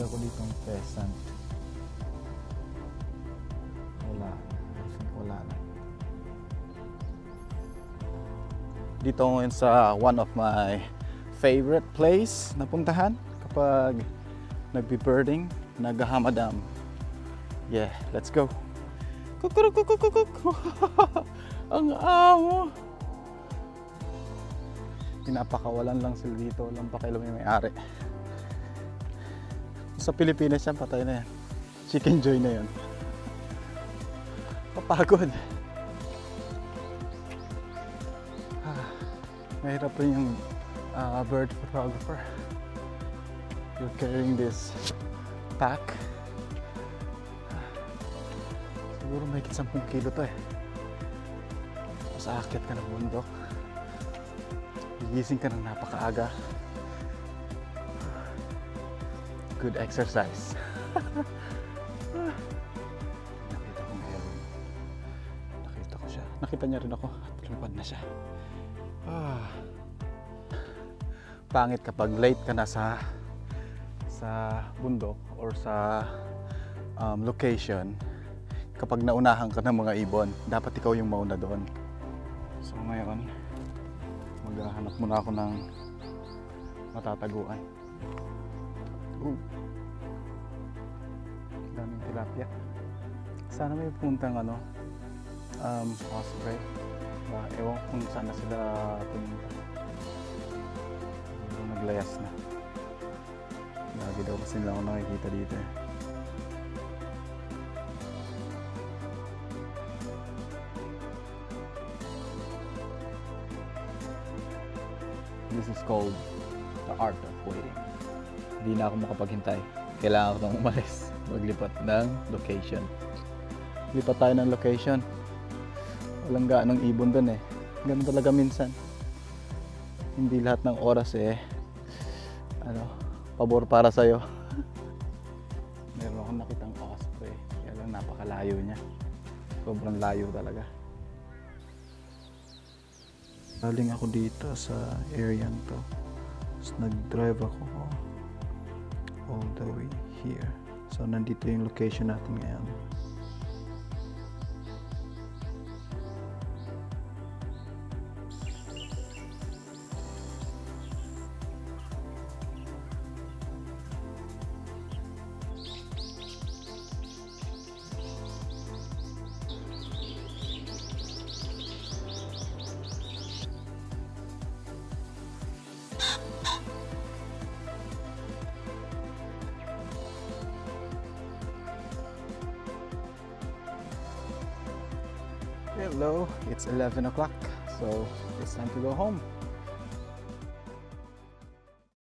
ko dito ng pheasant. Wala. I think wala na. Dito ngayon sa one of my favorite place na puntahan kapag nagbi-birding, nagahama dam. Yeah, let's go. Ang amo. Pinapakawalan lang sila dito, walang pakialam yung may-ari. Sa Pilipinas yan, patay na yan. Chicken joy na yan. Papagod. Mahirap rin yung bird photographer. You're carrying this pack. Siguro may 10 kilo to eh. Tapos aakyat ka ng bundok. Gigising ka ng napakaaga. Good exercise. Nakita ko meron. Nakita ko siya. Nakita niya rin ako. Lumipad na siya. Pangit kapag late ka na sa bundok or sa location. Kapag naunahan ka ng mga ibon, dapat ikaw yung mauna doon. So ngayon, maghahanap muna ako ng matataguan. Daming tilapia. Sana may puntang osprey. Ewan kung saan na sila pumunta. Naglayas na. Lagi daw kasi nila ako nakikita dito eh. This is called the art of waiting. Hindi na ako makapaghintay. Kailangan ko nang umalis. Maglipat ng location. Lipat tayo ng location. Walang gaanong ibon doon eh. Ganun talaga minsan. Hindi lahat ng oras eh pabor para sa'yo. Meron akong nakitang osprey. Kaya lang napakalayo niya. Sobrang layo talaga. Galing ako dito sa area to. Tapos nag-drive ako all the way here. So nandito yung location natin ngayon. Hello, it's 11 o'clock, so it's time to go home.